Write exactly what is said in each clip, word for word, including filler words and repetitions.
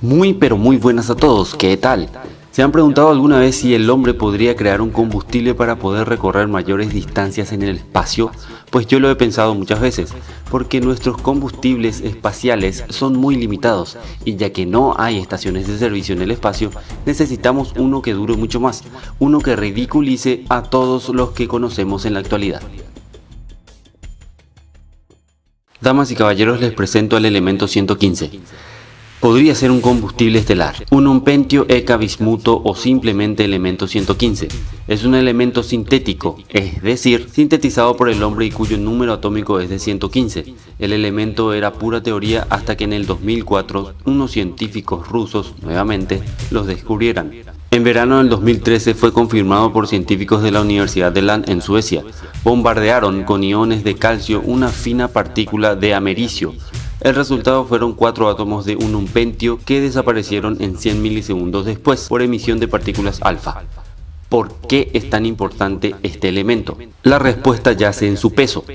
Muy pero muy buenas a todos, ¿qué tal? ¿Se han preguntado alguna vez si el hombre podría crear un combustible para poder recorrer mayores distancias en el espacio? Pues yo lo he pensado muchas veces, porque nuestros combustibles espaciales son muy limitados, y ya que no hay estaciones de servicio en el espacio, necesitamos uno que dure mucho más, uno que ridiculice a todos los que conocemos en la actualidad. Damas y caballeros, les presento al elemento ciento quince. Podría ser un combustible estelar, un unpentio eka-bismuto o simplemente elemento ciento quince. Es un elemento sintético, es decir, sintetizado por el hombre y cuyo número atómico es de ciento quince. El elemento era pura teoría hasta que en el dos mil cuatro unos científicos rusos, nuevamente, los descubrieran. En verano del dos mil trece fue confirmado por científicos de la Universidad de Lund en Suecia. Bombardearon con iones de calcio una fina partícula de americio. El resultado fueron cuatro átomos de un unpentio que desaparecieron en cien milisegundos después por emisión de partículas alfa. ¿Por qué es tan importante este elemento? La respuesta yace en su peso.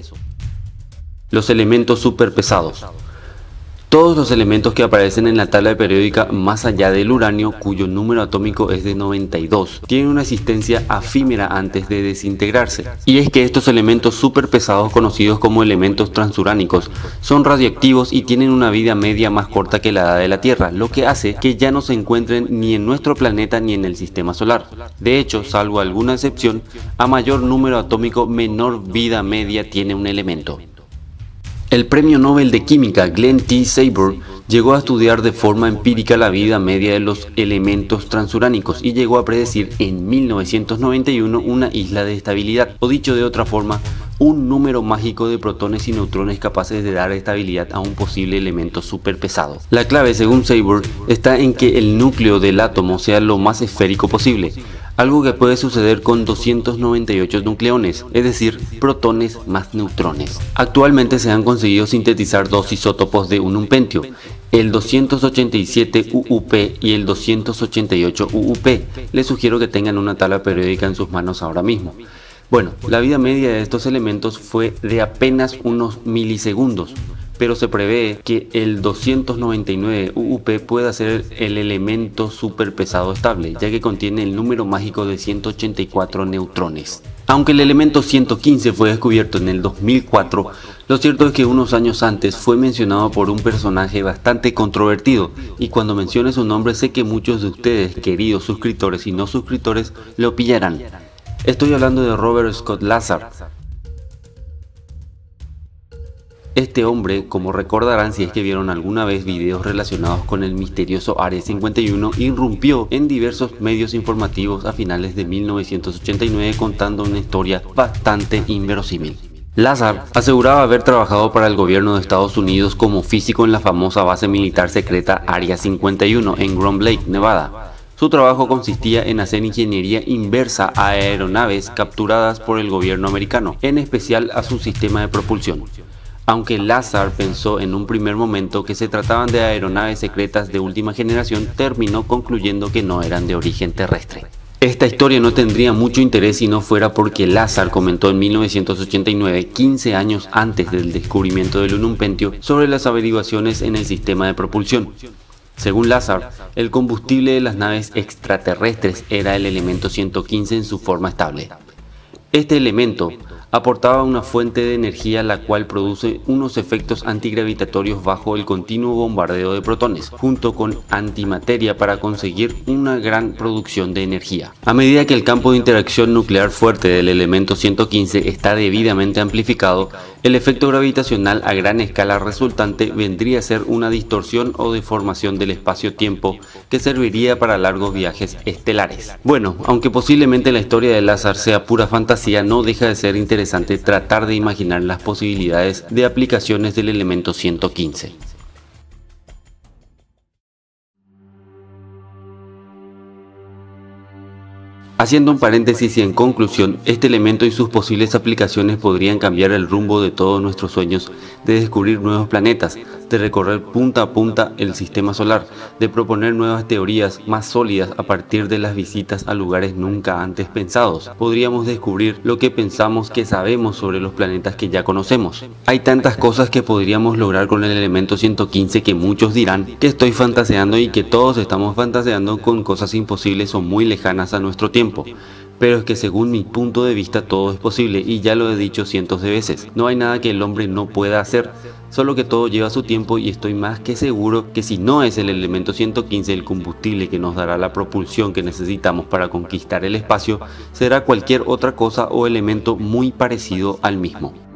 Los elementos superpesados. Todos los elementos que aparecen en la tabla periódica más allá del uranio, cuyo número atómico es de noventa y dos, tienen una existencia efímera antes de desintegrarse. Y es que estos elementos superpesados, conocidos como elementos transuránicos, son radioactivos y tienen una vida media más corta que la edad de la Tierra, lo que hace que ya no se encuentren ni en nuestro planeta ni en el sistema solar. De hecho, salvo alguna excepción, a mayor número atómico, menor vida media tiene un elemento. El premio Nobel de Química Glenn T. Seiber llegó a estudiar de forma empírica la vida media de los elementos transuránicos y llegó a predecir en mil novecientos noventa y uno una isla de estabilidad, o dicho de otra forma, un número mágico de protones y neutrones capaces de dar estabilidad a un posible elemento superpesado. La clave, según Seiber, está en que el núcleo del átomo sea lo más esférico posible, algo que puede suceder con doscientos noventa y ocho nucleones, es decir, protones más neutrones. Actualmente se han conseguido sintetizar dos isótopos de un unpentio, el doscientos ochenta y siete U U P y el doscientos ochenta y ocho U U P. Les sugiero que tengan una tabla periódica en sus manos ahora mismo. Bueno, la vida media de estos elementos fue de apenas unos milisegundos, pero se prevé que el doscientos noventa y nueve U U P pueda ser el elemento superpesado estable, ya que contiene el número mágico de ciento ochenta y cuatro neutrones. Aunque el elemento ciento quince fue descubierto en el dos mil cuatro, lo cierto es que unos años antes fue mencionado por un personaje bastante controvertido, y cuando mencione su nombre sé que muchos de ustedes, queridos suscriptores y no suscriptores, lo pillarán. Estoy hablando de Robert Scott Lazar. Este hombre, como recordarán si es que vieron alguna vez videos relacionados con el misterioso Área cincuenta y uno, irrumpió en diversos medios informativos a finales de mil novecientos ochenta y nueve contando una historia bastante inverosímil. Lazar aseguraba haber trabajado para el gobierno de Estados Unidos como físico en la famosa base militar secreta Área cincuenta y uno en Groom Lake, Nevada. Su trabajo consistía en hacer ingeniería inversa a aeronaves capturadas por el gobierno americano, en especial a su sistema de propulsión. Aunque Lazar pensó en un primer momento que se trataban de aeronaves secretas de última generación, terminó concluyendo que no eran de origen terrestre. Esta historia no tendría mucho interés si no fuera porque Lazar comentó en mil novecientos ochenta y nueve, quince años antes del descubrimiento del unpentio, sobre las averiguaciones en el sistema de propulsión. Según Lazar, el combustible de las naves extraterrestres era el elemento ciento quince en su forma estable. Este elemento aportaba una fuente de energía la cual produce unos efectos antigravitatorios bajo el continuo bombardeo de protones, junto con antimateria para conseguir una gran producción de energía. A medida que el campo de interacción nuclear fuerte del elemento ciento quince está debidamente amplificado, el efecto gravitacional a gran escala resultante vendría a ser una distorsión o deformación del espacio-tiempo que serviría para largos viajes estelares. Bueno, aunque posiblemente la historia de Lazar sea pura fantasía, no deja de ser interesante tratar de imaginar las posibilidades de aplicaciones del elemento ciento quince. Haciendo un paréntesis y en conclusión, este elemento y sus posibles aplicaciones podrían cambiar el rumbo de todos nuestros sueños de descubrir nuevos planetas, de recorrer punta a punta el sistema solar, de proponer nuevas teorías más sólidas a partir de las visitas a lugares nunca antes pensados. Podríamos descubrir lo que pensamos que sabemos sobre los planetas que ya conocemos. Hay tantas cosas que podríamos lograr con el elemento ciento quince que muchos dirán que estoy fantaseando y que todos estamos fantaseando con cosas imposibles o muy lejanas a nuestro tiempo. Pero es que según mi punto de vista todo es posible y ya lo he dicho cientos de veces. No hay nada que el hombre no pueda hacer, solo que todo lleva su tiempo y estoy más que seguro que si no es el elemento ciento quince el combustible que nos dará la propulsión que necesitamos para conquistar el espacio, será cualquier otra cosa o elemento muy parecido al mismo.